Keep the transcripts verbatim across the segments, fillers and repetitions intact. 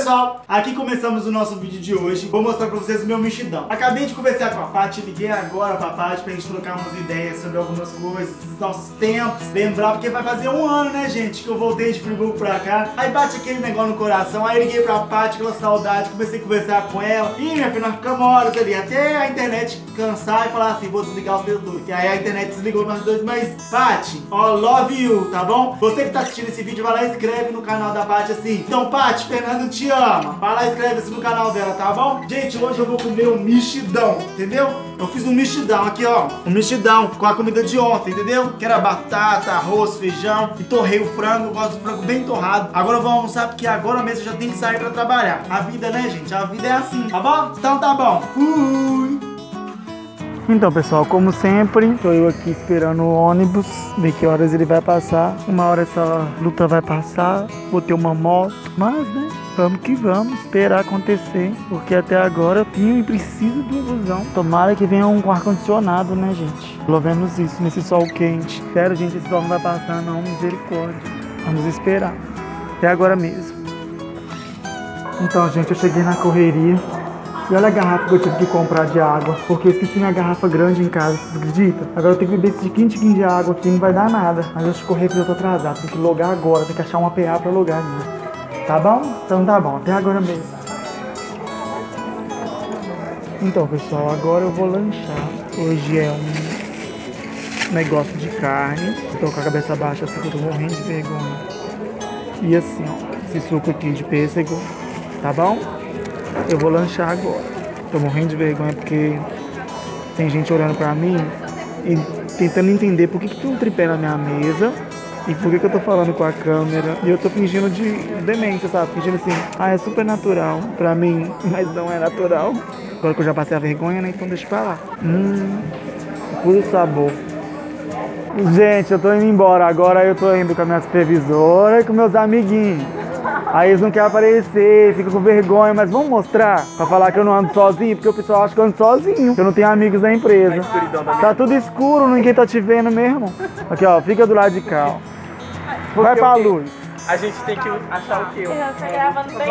pessoal, aqui começamos o nosso vídeo de hoje. Vou mostrar pra vocês o meu mexidão. Acabei de conversar com a Paty, liguei agora pra Paty pra gente trocar umas ideias sobre algumas coisas, nossos tempos. Lembrar, porque vai fazer um ano, né, gente, que eu voltei de Friburgo pra cá. Aí bate aquele negócio no coração, aí liguei pra Paty, aquela saudade, comecei a conversar com ela. E minha filha, nós ficamos horas ali, até a internet cansar e falar assim, vou desligar os meus dois. E aí a internet desligou nós dois, mas Paty, ó, love you, tá bom? Você que tá assistindo esse vídeo, vai lá e inscreve no canal da Paty assim. Então, Paty, Fernando te ama. Vai lá e inscreve-se no canal dela, tá bom? Gente, hoje eu vou comer um mexidão, entendeu? Eu fiz um mexidão aqui, ó. Um mexidão com a comida de ontem, entendeu? Que era batata, arroz, feijão. E torrei o frango, eu gosto do frango bem torrado. Agora eu vou almoçar porque agora mesmo eu já tenho que sair pra trabalhar. A vida, né, gente? A vida é assim, tá bom? Então tá bom. Fui! Então, pessoal, como sempre, estou eu aqui esperando o ônibus, ver que horas ele vai passar. Uma hora essa luta vai passar, vou ter uma moto, mas, né, vamos que vamos esperar acontecer, porque até agora eu tenho e preciso de um busão. Tomara que venha um com ar-condicionado, né, gente? Pelo menos isso, nesse sol quente. Sério, gente, esse sol não vai passar não, misericórdia. Vamos esperar, até agora mesmo. Então, gente, eu cheguei na correria. E olha a garrafa que eu tive que comprar de água, porque eu esqueci minha garrafa grande em casa, vocês acreditam? Agora eu tenho que beber esse tiquinho de água aqui, não vai dar nada. Mas eu escorri porque eu tô atrasado, tem que logar agora, tem que achar uma P A pra logar ainda. Tá bom? Então tá bom, até agora mesmo. Então, pessoal, agora eu vou lanchar. Hoje é um negócio de carne. Eu tô com a cabeça baixa assim, que eu tô morrendo de vergonha. E assim, ó, esse suco aqui de pêssego, tá bom? Eu vou lanchar agora. Tô morrendo de vergonha porque tem gente olhando pra mim e tentando entender por que, que tem um tripé na minha mesa e por que, que eu tô falando com a câmera. E eu tô fingindo de demência, sabe? Fingindo assim, ah, é super natural pra mim, mas não é natural. Agora que eu já passei a vergonha, né? Então deixa pra lá. Hum, puro sabor. Gente, eu tô indo embora. Agora eu tô indo com a minha supervisora e com meus amiguinhos. Aí eles não querem aparecer, ficam com vergonha, mas vamos mostrar pra falar que eu não ando sozinho, porque o pessoal acha que eu ando sozinho, que eu não tenho amigos da empresa. Tá tudo escuro, ninguém tá te vendo mesmo. Aqui, ó, fica do lado de cá, ó. Vai pra luz. A gente tem que achar o quê? Eu tô gravando bem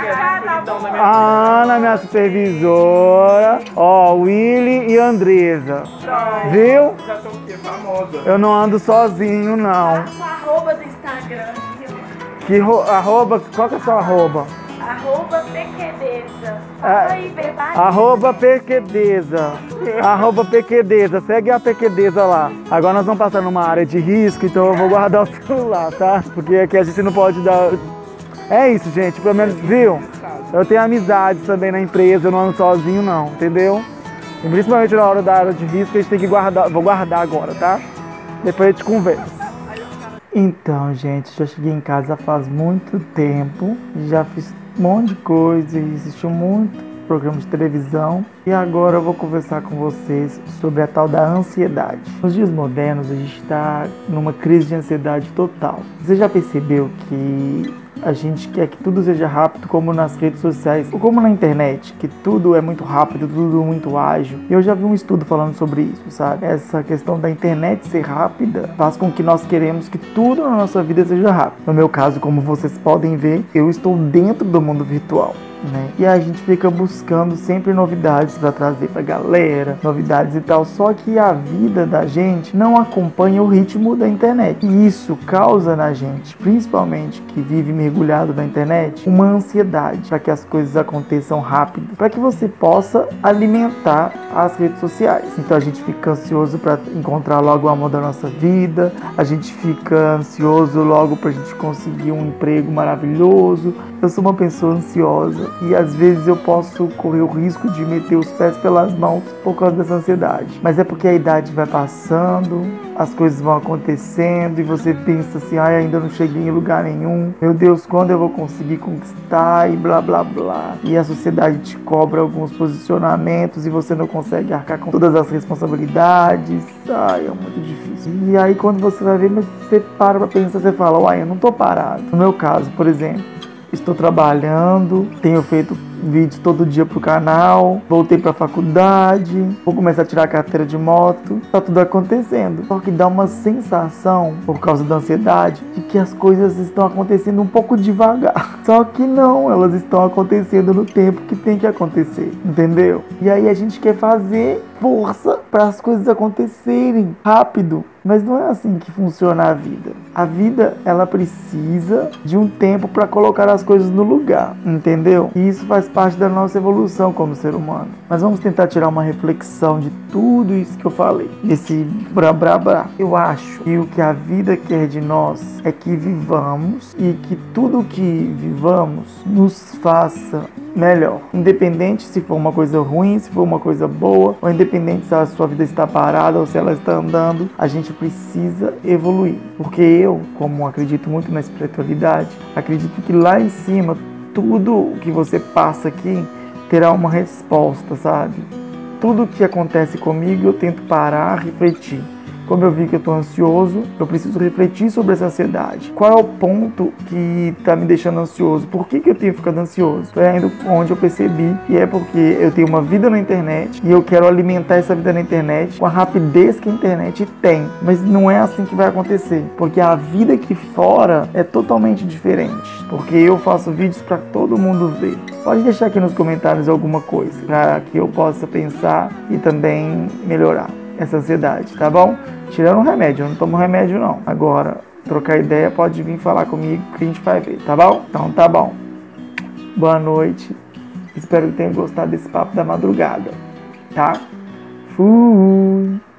na a Ana, minha supervisora, ó, Willy e Andresa. Viu? Já tô o quê? Famosa. Eu não ando sozinho, não. Sua arroba do Instagram. Que ro arroba, qual que é a sua arroba? Arroba pequedeza. Ah, aí, verdade? Arroba pequedeza. Arroba pequedeza. Segue a pequedeza lá. Agora nós vamos passar numa área de risco, então eu vou guardar o celular, tá? Porque aqui a gente não pode dar... É isso, gente. Pelo menos, viu? Eu tenho amizades também na empresa, eu não ando sozinho não, entendeu? E principalmente na hora da área de risco, a gente tem que guardar... Vou guardar agora, tá? Depois a gente conversa. Então, gente, já cheguei em casa faz muito tempo, já fiz um monte de coisa e assisti muito programa de televisão. E agora eu vou conversar com vocês sobre a tal da ansiedade. Nos dias modernos, a gente está numa crise de ansiedade total. Você já percebeu que a gente quer que tudo seja rápido, como nas redes sociais, ou como na internet, que tudo é muito rápido, tudo muito ágil. Eu já vi um estudo falando sobre isso, sabe? Essa questão da internet ser rápida faz com que nós queremos que tudo na nossa vida seja rápido. No meu caso, como vocês podem ver, eu estou dentro do mundo virtual, né? E a gente fica buscando sempre novidades para trazer pra galera, novidades e tal, só que a vida da gente não acompanha o ritmo da internet. E isso causa na gente, principalmente que vive mergulhado na internet, uma ansiedade para que as coisas aconteçam rápido, para que você possa alimentar as redes sociais. Então a gente fica ansioso para encontrar logo o amor da nossa vida, a gente fica ansioso logo pra gente conseguir um emprego maravilhoso. Eu sou uma pessoa ansiosa e às vezes eu posso correr o risco de meter os pés pelas mãos por causa dessa ansiedade. Mas é porque a idade vai passando, as coisas vão acontecendo e você pensa assim, ai, ainda não cheguei em lugar nenhum, meu Deus, quando eu vou conseguir conquistar e blá blá blá. E a sociedade te cobra alguns posicionamentos e você não consegue arcar com todas as responsabilidades. Ai, é muito difícil. E aí quando você vai ver, mas você para pra pensar, você fala, uai, eu não tô parado. No meu caso, por exemplo, estou trabalhando, tenho feito vídeos todo dia pro canal, voltei pra faculdade, vou começar a tirar a carteira de moto, tá tudo acontecendo. Só que dá uma sensação, por causa da ansiedade, de que as coisas estão acontecendo um pouco devagar. Só que não, elas estão acontecendo no tempo que tem que acontecer, entendeu? E aí a gente quer fazer força para as coisas acontecerem rápido. Mas não é assim que funciona a vida. A vida, ela precisa de um tempo para colocar as coisas no lugar, entendeu? E isso faz parte da nossa evolução como ser humano. Mas vamos tentar tirar uma reflexão de tudo isso que eu falei, desse brá brá brá. Eu acho que o que a vida quer de nós é que vivamos e que tudo que vivamos nos faça melhor. Independente se for uma coisa ruim, se for uma coisa boa, ou independente se a sua vida está parada ou se ela está andando, a gente precisa evoluir. Porque eu, como acredito muito na espiritualidade, acredito que lá em cima, tudo que você passa aqui terá uma resposta, sabe? Tudo que acontece comigo eu tento parar, refletir. Como eu vi que eu estou ansioso, eu preciso refletir sobre essa ansiedade. Qual é o ponto que está me deixando ansioso? Por que, que eu tenho ficado ansioso? Foi ainda onde eu percebi que é porque eu tenho uma vida na internet e eu quero alimentar essa vida na internet com a rapidez que a internet tem. Mas não é assim que vai acontecer, porque a vida aqui fora é totalmente diferente. Porque eu faço vídeos para todo mundo ver. Pode deixar aqui nos comentários alguma coisa para que eu possa pensar e também melhorar essa ansiedade, tá bom? Tirando o remédio, eu não tomo remédio não. Agora, trocar ideia, pode vir falar comigo que a gente vai ver, tá bom? Então tá bom. Boa noite. Espero que tenham gostado desse papo da madrugada, tá? Fui!